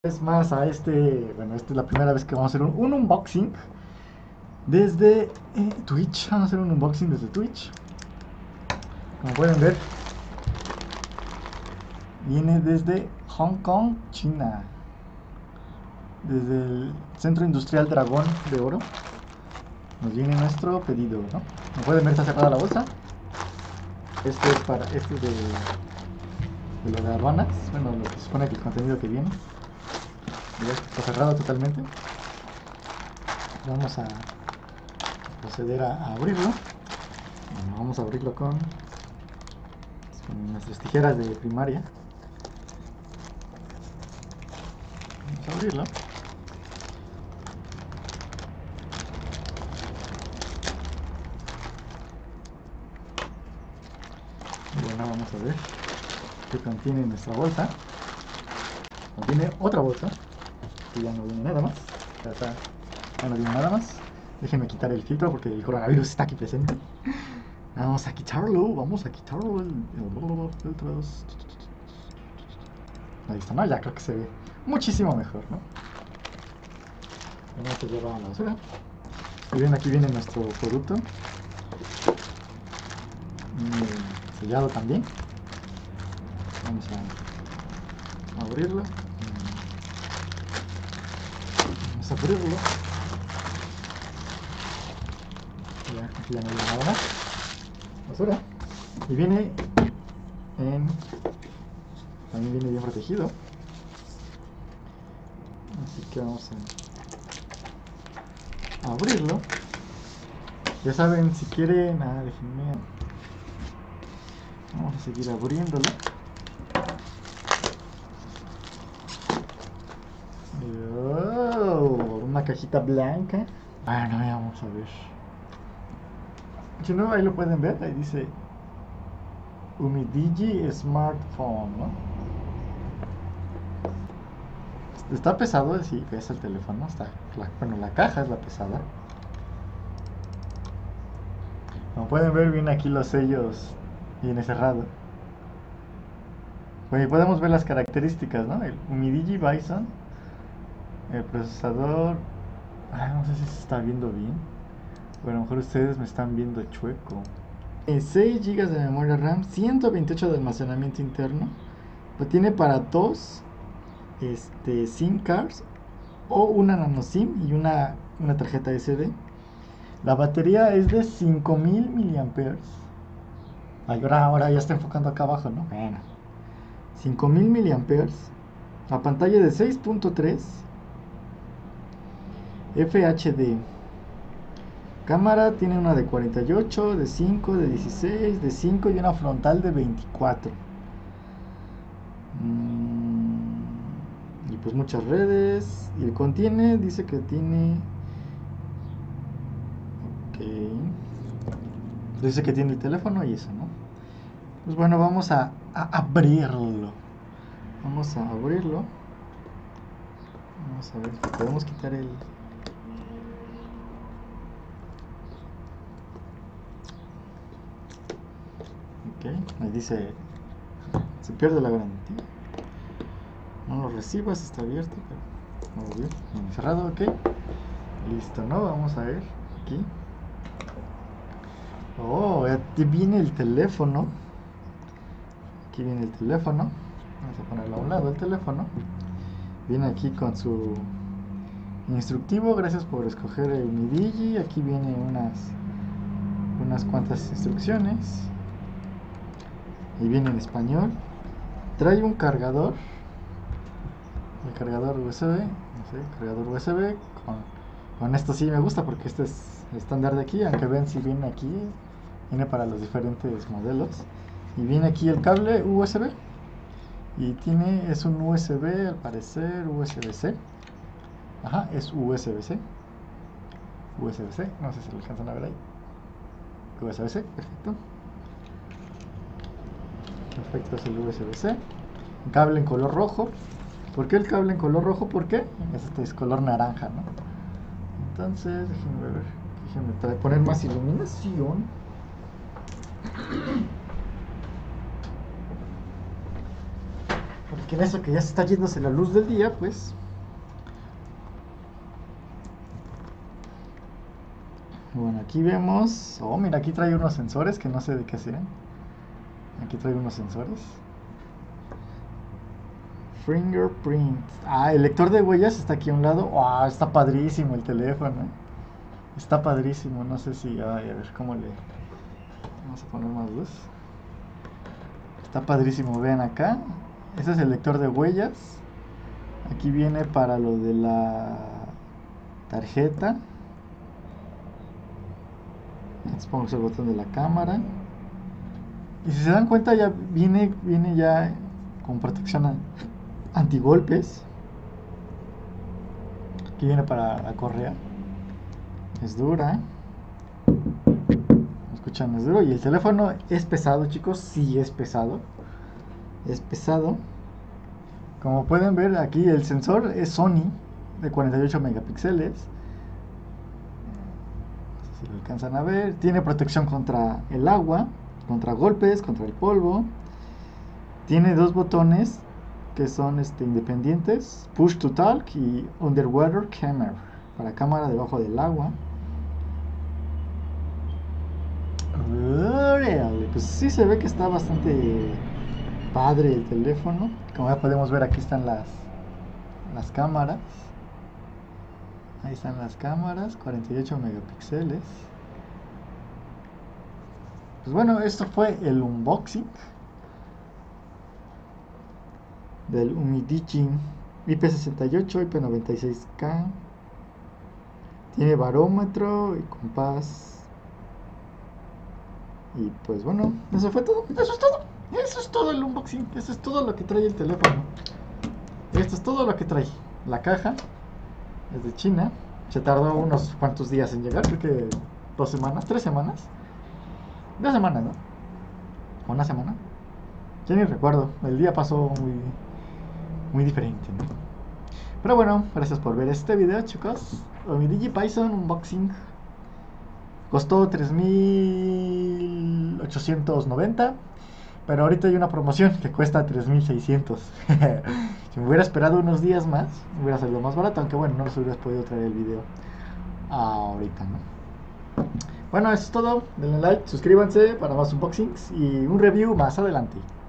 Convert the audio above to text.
Es más a bueno, esta es la primera vez que vamos a hacer un unboxing desde Twitch. Vamos a hacer un unboxing desde Twitch. Como pueden ver, viene desde Hong Kong, China. Desde el Centro Industrial Dragón de Oro. Nos viene nuestro pedido, ¿no? Como pueden ver, está cerrada la bolsa. Este es de lo de aduanas. Bueno, lo que se supone que el contenido que viene. Ya está cerrado totalmente. Vamos a proceder a abrirlo. Bueno, vamos a abrirlo con nuestras tijeras de primaria. Vamos a abrirlo. Y bueno, vamos a ver qué contiene nuestra bolsa. Contiene otra bolsa, que ya no viene nada más. Ya no viene nada más. Déjenme quitar el filtro porque el coronavirus está aquí presente. Vamos a quitarlo, vamos a quitarlo. Filtros. Ahí está, ¿no? Ya creo que se ve muchísimo mejor, ¿no? Vamos a llevar a la basura. Y bien, aquí viene nuestro producto. Sellado también. Vamos a abrirlo. Vamos a abrirlo. Ya, aquí ya no viene nada más. Basura. Y viene también viene bien protegido. Así que vamos a abrirlo. Ya saben, si quieren, déjenme. Vamos a seguir abriéndolo. Oh, una cajita blanca. Bueno, vamos a ver. Si no, ahí lo pueden ver. Ahí dice Umidigi Smartphone, ¿no? Está pesado, sí, pesa el teléfono. Bueno, la caja es la pesada. Como pueden ver, viene aquí los sellos. Viene cerrado. Bueno, y podemos ver las características, ¿no? El Umidigi Bison. El procesador. No sé si se está viendo bien. Bueno, a lo mejor ustedes me están viendo chueco. 6 GB de memoria RAM, 128 de almacenamiento interno. Pues tiene para dos SIM cards o una nano SIM y una tarjeta SD. La batería es de 5000 miliamperes. Ahora ya está enfocando acá abajo, ¿no? Bueno, 5000 miliamperes. La pantalla de 6.3 FHD. Cámara tiene una de 48, de 5, de 16, de 5 y una frontal de 24. Y pues muchas redes. Y contiene, dice que tiene. Ok. Dice que tiene el teléfono y eso, ¿no? Pues bueno, vamos a abrirlo. Vamos a abrirlo. Vamos a ver, podemos quitar el. Ok, ahí dice. Se pierde la garantía. No lo recibas, está abierto, pero. Vamos a ver. Cerrado, ok. Listo, ¿no? Vamos a ver. Aquí. Oh, aquí viene el teléfono. Aquí viene el teléfono. Vamos a ponerlo a un lado el teléfono. Viene aquí con su instructivo. Gracias por escoger el Midigi. Aquí viene unas cuantas instrucciones. Y viene en español. Trae un cargador. El cargador USB. No sé, cargador USB. Con esto sí me gusta porque este es el estándar de aquí. Aunque ven si viene aquí. Viene para los diferentes modelos. Y viene aquí el cable USB. Y es un USB, al parecer, USB-C. Ajá, es USB-C. USB-C, no sé si lo alcanzan a ver ahí. USB-C, perfecto. Perfecto, es el USB-C. Cable en color rojo. ¿Por qué el cable en color rojo? ¿Por qué? Este es color naranja, ¿no? Entonces, déjenme poner más iluminación. que en eso que ya se está yéndose la luz del día, pues. Bueno, aquí vemos. Oh, mira, aquí trae unos sensores que no sé de qué sean. Aquí trae unos sensores. Fingerprint. Ah, el lector de huellas está aquí a un lado. Ah, está padrísimo el teléfono. Está padrísimo. No sé si. Ay, a ver cómo le. Vamos a poner más luz. Está padrísimo. Vean acá. Ese es el lector de huellas. Aquí viene para lo de la tarjeta. Pongo el botón de la cámara. Y si se dan cuenta ya viene ya con protección antigolpes. Aquí viene para la correa. Es dura. Escuchan, es duro. Y el teléfono es pesado, chicos. Sí, es pesado. Es pesado. Como pueden ver aquí el sensor es Sony de 48 megapíxeles. No sé si lo alcanzan a ver. Tiene protección contra el agua, contra golpes, contra el polvo. Tiene dos botones que son independientes, Push to Talk y Underwater Camera, para cámara debajo del agua. Pues sí se ve que está bastante padre el teléfono. Como ya podemos ver, aquí están las cámaras. Ahí están las cámaras, 48 megapíxeles. Pues bueno, esto fue el unboxing del Umidigi IP68, IP96K. Tiene barómetro y compás. Y pues bueno, eso fue todo. Eso es todo. Eso es todo el unboxing. Eso es todo lo que trae el teléfono. Esto es todo lo que trae. La caja es de China. Se tardó unos cuantos días en llegar. Creo que 2 semanas, 3 semanas. 2 semanas, ¿no? ¿O una semana? Ya ni recuerdo. El día pasó muy diferente, ¿no? Pero bueno, gracias por ver este video, chicos. Mi DigiPython Unboxing costó 3.890, pero ahorita hay una promoción que cuesta 3.600. Si me hubiera esperado unos días más, hubiera salido más barato, aunque bueno, no les hubieras podido traer el video ahorita, ¿no? Bueno, eso es todo. Denle like, suscríbanse para más unboxings y un review más adelante.